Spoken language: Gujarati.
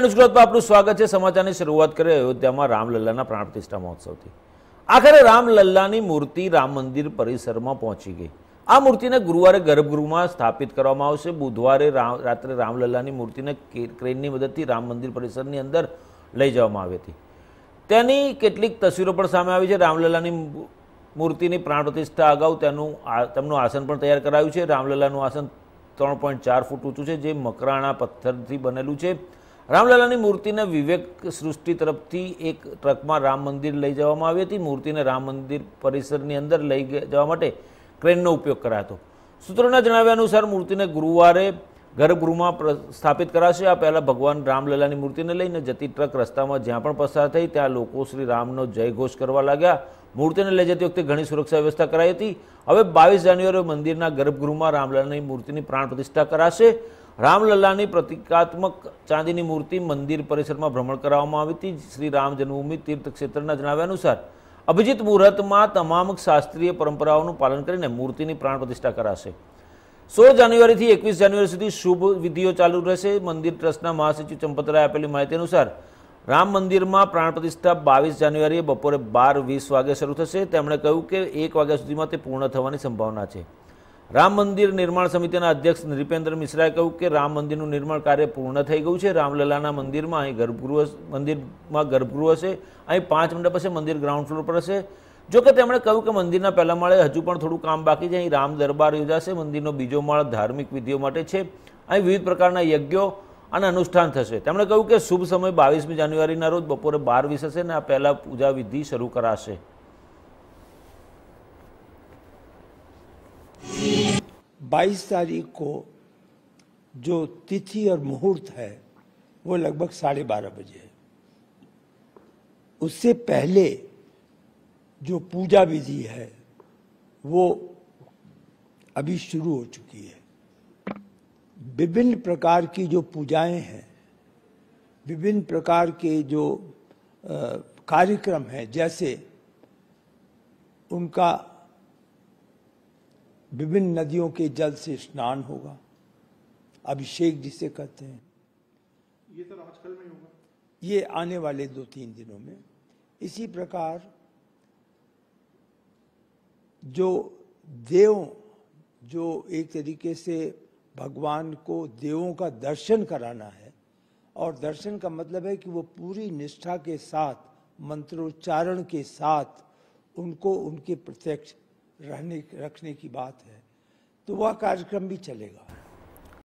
ગુજરાતમાં આપનું સ્વાગત છે। સમાચારની શરૂઆત કરીએ અયોધ્યામાં રામલલ્લાના પ્રાણ પ્રતિષ્ઠા મહોત્સવથી। આખરે રામલલ્લાની મૂર્તિ રામ મંદિર પરિસરમાં પહોંચી ગઈ। આ મૂર્તિને ગુરુવારે ગર્ભગૃહમાં સ્થાપિત કરવામાં આવશે। બુધવારે રાત્રે રામલલ્લાની મૂર્તિને ક્રેનની મદદથી રામ મંદિર પરિસરની અંદર લઈ જવામાં આવી હતી। તેની કેટલીક તસવીરો પણ સામે આવી છે। રામલલ્લાની મૂર્તિની પ્રાણ પ્રતિષ્ઠા અગાઉ તેમનું આસન પણ તૈયાર કરાયું છે। રામલલ્લાનું આસન 3.4 ફૂટ ઊંચું છે, જે મકરાણા પથ્થરથી બનેલું છે। રામલલ્લાની મૂર્તિને વિવેક સૃષ્ટિ તરફથી એક ટ્રકમાં રામ મંદિર લઈ જવામાં આવી હતી। મૂર્તિને રામ મંદિર પરિસરની અંદર લઈ જવા માટે ક્રેનનો ઉપયોગ કરાયો હતો। સૂત્રોના જણાવ્યા અનુસાર મૂર્તિને ગુરુવારે ગર્ભગૃહમાં સ્થાપિત કરાશે। આ પહેલાં ભગવાન રામલલ્લાની મૂર્તિને લઈને જતી ટ્રક રસ્તામાં જ્યાં પણ પસાર થઈ ત્યાં લોકો શ્રી રામનો જય ઘોષ કરવા લાગ્યા। મૂર્તિને લઈ જતી વખતે ઘણી સુરક્ષા વ્યવસ્થા કરાઈ હતી। હવે 22 જાન્યુઆરીએ મંદિરના ગર્ભગૃહમાં રામલલ્લાની મૂર્તિની પ્રાણ પ્રતિષ્ઠા કરાશે। રામલલ્લાની પ્રતિકાત્મક ચાંદીની મૂર્તિ મંદિર પરિસરમાં ભ્રમણ કરાવવામાં આવી હતી। શ્રી રામ જન્મભૂમિ તીર્થ ક્ષેત્રના જણાવ્યા અનુસાર અભિજીત મુહૂર્તમાં તમામ શાસ્ત્રીય પરંપરાઓનું પાલન કરીને મૂર્તિની પ્રાણ પ્રતિષ્ઠા કરાશે। 16 જાન્યુઆરીથી 21 જાન્યુઆરી સુધી શુભ વિધિઓ ચાલુ રહેશે। મંદિર ટ્રસ્ટના મહાસચિવ ચંપતરાયે આપેલી માહિતી અનુસાર રામ મંદિરમાં પ્રાણ પ્રતિષ્ઠા 22 જાન્યુઆરીએ બપોરે 12:20 વાગે શરૂ થશે। તેમણે કહ્યું કે 1 વાગ્યા સુધીમાં તે પૂર્ણ થવાની સંભાવના છે। રામ મંદિર નિર્માણ સમિતિના અધ્યક્ષ નૃપેન્દ્ર મિશ્રાએ કહ્યું કે રામ મંદિરનું નિર્માણ કાર્ય પૂર્ણ થઈ ગયું છે। રામલલ્લાના મંદિરમાં અહીં ગર્ભગૃહ હશે। અહીં 5 મંડપ હશે। મંદિર ગ્રાઉન્ડ ફ્લોર પર હશે। જોકે તેમણે કહ્યું કે મંદિરના પહેલા માળે હજુ પણ થોડું કામ બાકી છે। અહીં રામ દરબાર યોજાશે। મંદિરનો બીજો માળ ધાર્મિક વિધિઓ માટે છે। અહીં વિવિધ પ્રકારના યજ્ઞો અને અનુષ્ઠાન થશે। તેમણે કહ્યું કે શુભ સમય 22મી જાન્યુઆરીના રોજ બપોરે 12:20 હશે અને આ પહેલા પૂજા વિધિ શરૂ કરાશે। 22 तारीख को जो तिथि और मुहूर्त है वो लगभग 12:30 बजे है। उससे पहले जो पूजा विधि है वो अभी शुरू हो चुकी है। विभिन्न प्रकार की जो पूजाएं हैं, विभिन्न प्रकार के जो कार्यक्रम हैं, जैसे उनका विभिन्न नदियों के जल से स्नान होगा, अभिषेक जिसे कहते हैं। ये सर आजकल में होगा, ये आने वाले 2-3 दिनों में। इसी प्रकार जो एक तरीके से भगवान को देवों का दर्शन कराना है, और दर्शन का मतलब है कि वो पूरी निष्ठा के साथ मंत्रोच्चारण के साथ उनको उनके प्रत्यक्ष रखने की बात है, तो वह कार्यक्रम भी चलेगा।